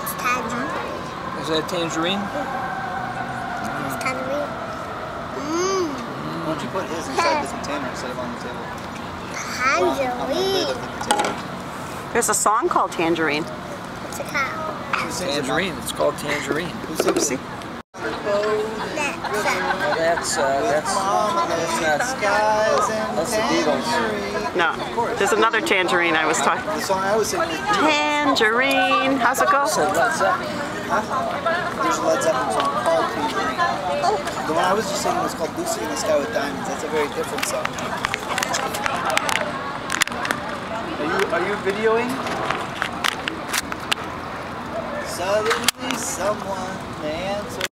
It's tangerine. Is that tangerine? It's tangerine. Mmm. Why don't you put his inside the container instead of on the table? Tangerine. On the lid of the container. There's a song called Tangerine. It's a cow. Tangerine. It's called Tangerine. Oopsie. That's That's the Beatles. No, there's another Tangerine I was talking. The song I was singing is Tangerine. How's it go? Said Led Zeppelin. There's a Led Zeppelin song called Tangerine. The one I was just singing was called Lucy in the Sky with Diamonds. That's a very different song. Are you videoing? Suddenly someone answered.